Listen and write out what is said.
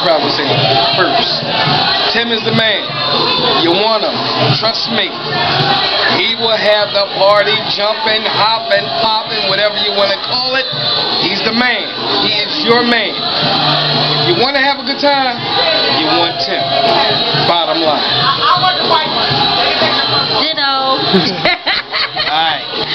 probably say first. Tim is the man. You want him. Trust me. He will have the party jumping, hopping, popping, whatever you want to call it. He's the man. He is your man. If you want to have a good time, you want Tim.